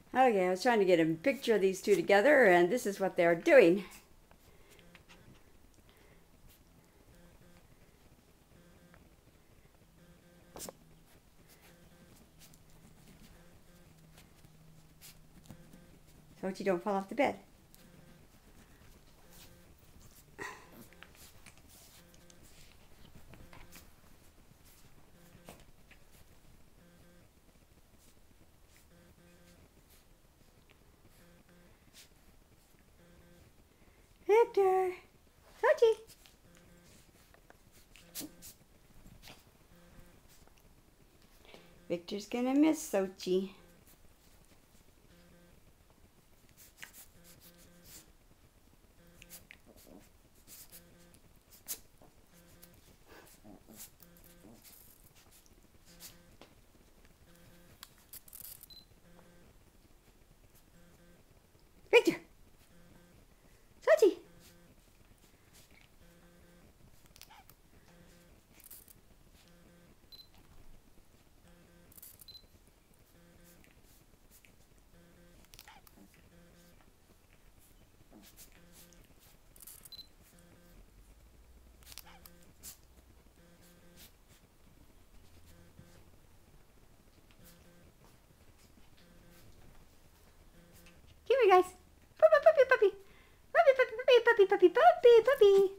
Okay, I was trying to get a picture of these two together, and this is what they're doing. Sochi, don't fall off the bed. Viktor! Sochi! Viktor's gonna miss Sochi. Viktor! Sochi! Come here, guys. Puppy, puppy, puppy. Puppy, puppy, puppy, puppy, puppy, puppy.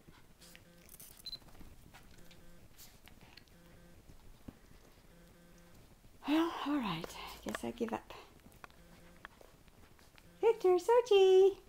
Well, all right. Guess I give up. Viktor, Sochi.